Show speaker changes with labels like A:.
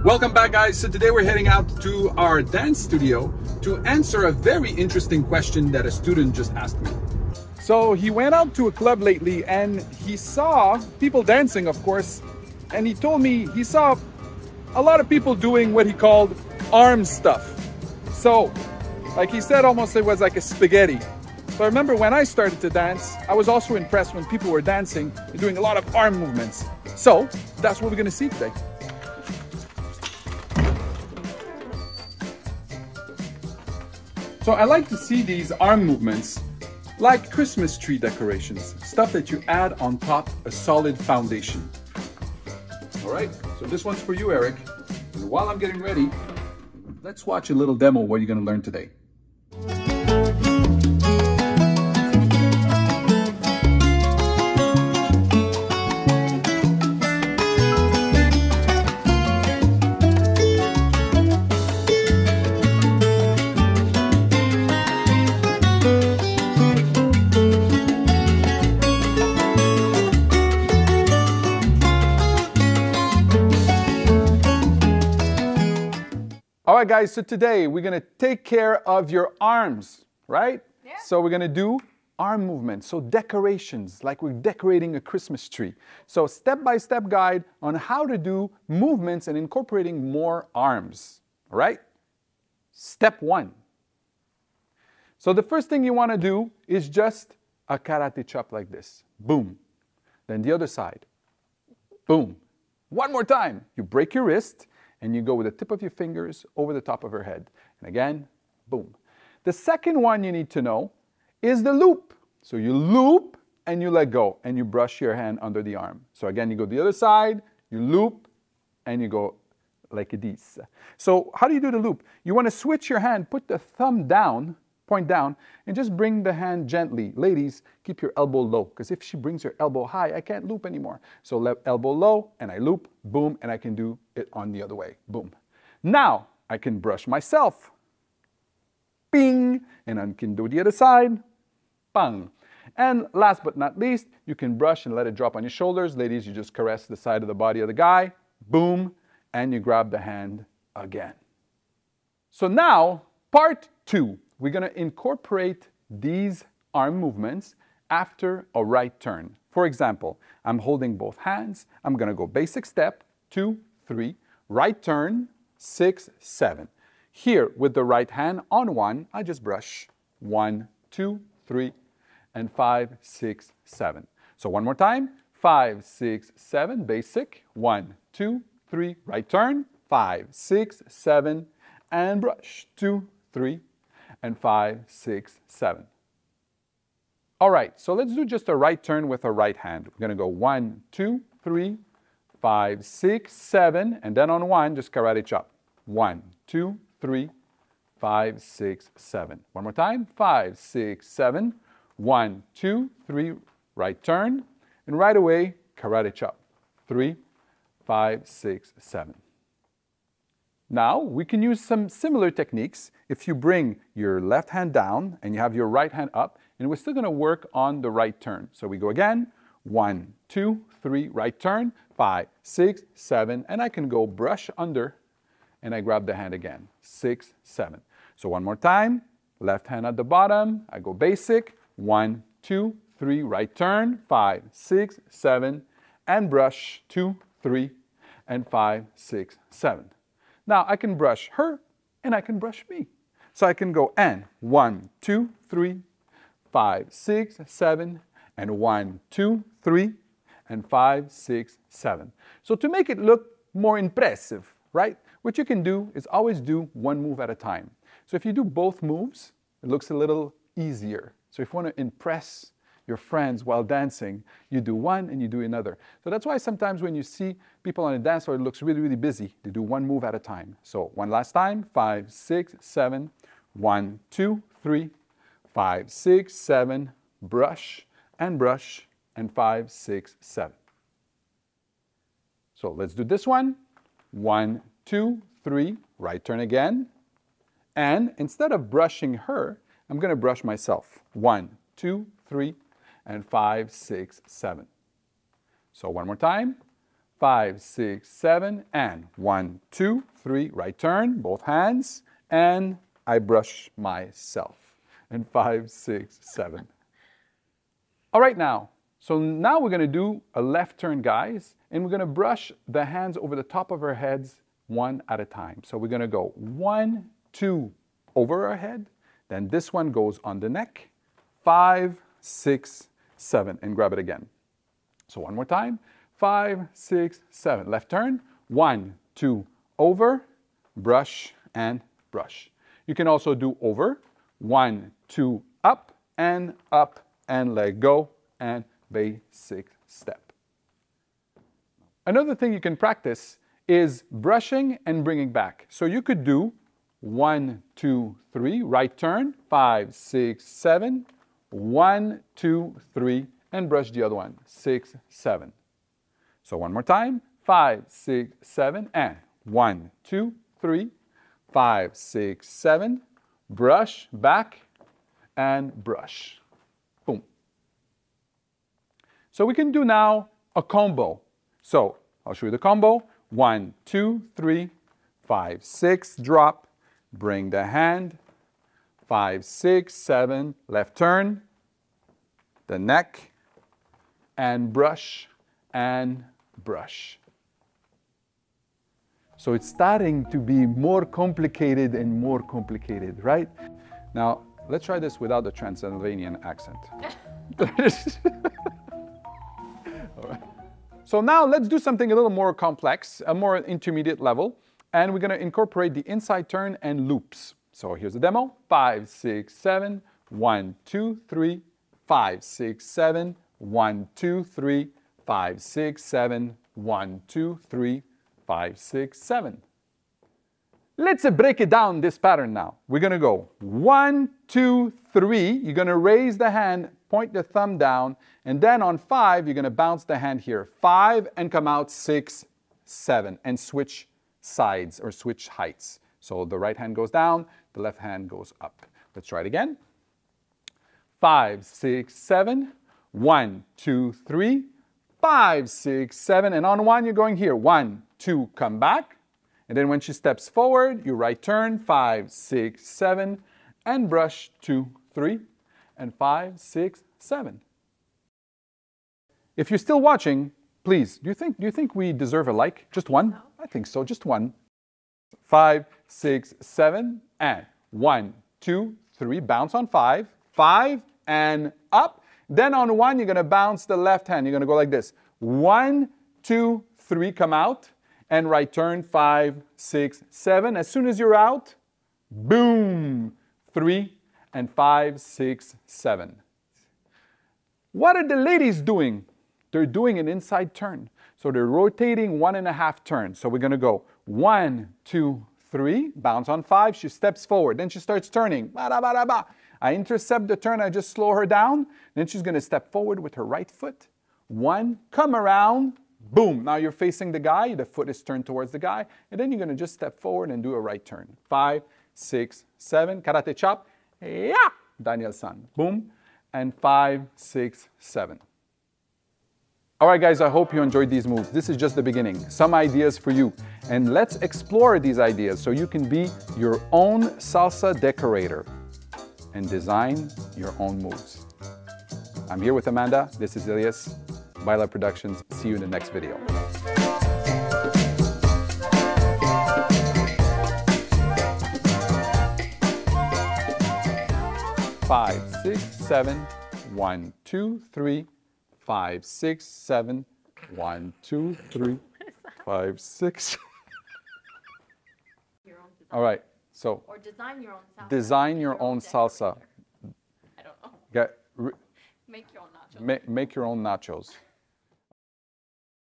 A: Welcome back, guys. So today we're heading out to our dance studio to answer a very interesting question that a student just asked me. So he went out to a club lately and he saw people dancing, of course, and he told me he saw a lot of people doing what he called arm stuff. So, like he said, almost it was like a spaghetti. So I remember when I started to dance, I was also impressed when people were dancing and doing a lot of arm movements. So that's what we're gonna see today. So I like to see these arm movements like Christmas tree decorations, stuff that you add on top a solid foundation. All right, so this one's for you, Eric. And while I'm getting ready, let's watch a little demo what you're gonna learn today. All right, guys, so today we're gonna take care of your arms, right? Yeah. So we're gonna do arm movements, so decorations, like we're decorating a Christmas tree. So step-by-step guide on how to do movements and incorporating more arms, all right? Step one. So the first thing you wanna do is just a karate chop like this, boom. Then the other side, boom. One more time, you break your wrist, and you go with the tip of your fingers over the top of her head. And again, boom. The second one you need to know is the loop. So you loop and you let go and you brush your hand under the arm. So again, you go the other side, you loop and you go like this. So how do you do the loop? You want to switch your hand, put the thumb down, point down, and just bring the hand gently. Ladies, keep your elbow low, because if she brings her elbow high, I can't loop anymore. So elbow low, and I loop, boom, and I can do it on the other way, boom. Now, I can brush myself, bing, and I can do the other side, bang. And last but not least, you can brush and let it drop on your shoulders. Ladies, you just caress the side of the body of the guy, boom, and you grab the hand again. So now, part two. We're going to incorporate these arm movements after a right turn. For example, I'm holding both hands. I'm going to go basic step, 2, 3, right turn, 6, 7. Here, with the right hand on one, I just brush 1, 2, 3, and 5, 6, 7. So one more time, 5, 6, 7, basic, 1, 2, 3, right turn, 5, 6, 7, and brush, 2, 3, and 5, 6, 7. All right, so let's do just a right turn with a right hand. We're gonna go 1, 2, 3, 5, 6, 7, and then on one, just karate chop. 1, 2, 3, 5, 6, 7. One more time, 5, 6, 7. 1, 2, 3, right turn, and right away, karate chop. 3, 5, 6, 7. Now, we can use some similar techniques if you bring your left hand down and you have your right hand up, and we're still going to work on the right turn. So we go again, 1, 2, 3, right turn, 5, 6, 7, and I can go brush under, and I grab the hand again, 6, 7. So one more time, left hand at the bottom, I go basic, 1, 2, 3, right turn, 5, 6, 7, and brush, 2, 3, and 5, 6, 7. Now I can brush her and I can brush me. So I can go and 1, 2, 3, 5, 6, 7, and 1, 2, 3, and 5, 6, 7. So to make it look more impressive, right? What you can do is always do one move at a time. So if you do both moves, it looks a little easier. So if you want to impress your friends while dancing, you do one and you do another. So that's why sometimes when you see people on a dance floor, it looks really, really busy. They do one move at a time. So one last time, 5, 6, 7, 1, 2, 3, 5, 6, 7, brush, and 5, 6, 7. So let's do this one. 1, 2, 3, right turn again. And instead of brushing her, I'm going to brush myself. 1, 2, 3, and 5, 6, 7. So one more time. 5, 6, 7, and 1, 2, 3, right turn, both hands, and I brush myself. And 5, 6, 7. All right now, so now we're going to do a left turn, guys, and we're going to brush the hands over the top of our heads one at a time. So we're going to go 1, 2 over our head, then this one goes on the neck, 5, 6, 7, and grab it again. So one more time, 5, 6, 7. Left turn, 1, 2 over, brush, and brush. You can also do over, 1, 2 up, and let go, and basic step. Another thing you can practice is brushing and bringing back. So you could do 1, 2, 3, right turn, 5, 6, 7, 1, 2, 3, and brush the other one, 6, 7. So one more time, 5, 6, 7, and 1, 2, 3, 5, 6, 7, brush, back, and brush. Boom. So we can do now a combo. So I'll show you the combo. 1, 2, 3, 5, 6, drop, bring the hand, 5, 6, 7, left turn, the neck, and brush, and brush. So it's starting to be more complicated and more complicated, right? Now, let's try this without the Transylvanian accent. All right. So now let's do something a little more complex, a more intermediate level, and we're going to incorporate the inside turn and loops. So here's the demo. 5, 6, 7, 1, 2, 3, 5, 6, 7, 1, 2, 3, 5, 6, 7, 1, 2, 3, 5, 6, 7. Let's break it down, this pattern now. We're going to go 1, 2, 3. You're going to raise the hand, point the thumb down, and then on 5, you're going to bounce the hand here. 5 and come out 6, 7, and switch sides or switch heights. So the right hand goes down, the left hand goes up. Let's try it again. 5, 6, 7, 1, 2, 3, 5, 6, 7, and on 1 you're going here. 1, 2, come back. And then when she steps forward, you right turn, 5, 6, 7, and brush 2, 3, and 5, 6, 7. If you're still watching, please, do you think we deserve a like? Just one? No. I think so, just one. 5, 6, 7, and 1, 2, 3, bounce on 5, 5, and up. Then on 1, you're going to bounce the left hand. You're going to go like this. 1, 2, 3, come out. And right turn, 5, 6, 7. As soon as you're out, boom, 3, and 5, 6, 7. What are the ladies doing? They're doing an inside turn. So they're rotating 1.5 turns. So we're going to go 1, 2, 3, bounce on 5. She steps forward. Then she starts turning. Ba-da-ba-da-ba. I intercept the turn. I just slow her down. Then she's going to step forward with her right foot. 1, come around. Boom. Now you're facing the guy. The foot is turned towards the guy. And then you're going to just step forward and do a right turn. 5, 6, 7. Karate chop. Yeah. Daniel San. Boom. And 5, 6, 7. All right, guys, I hope you enjoyed these moves. This is just the beginning. Some ideas for you. And let's explore these ideas so you can be your own salsa decorator and design your own moves. I'm here with Amanda. This is Ilias, Baila Productions. See you in the next video. 5, 6, 7, 1, 2, 3, 5, 6, 7, 1, 2, 3, 5, 6. All right, so.
B: Or design your own salsa.
A: Design your own salsa.
B: I don't know.
A: Get,
B: Make your own nachos.
A: Make your own nachos.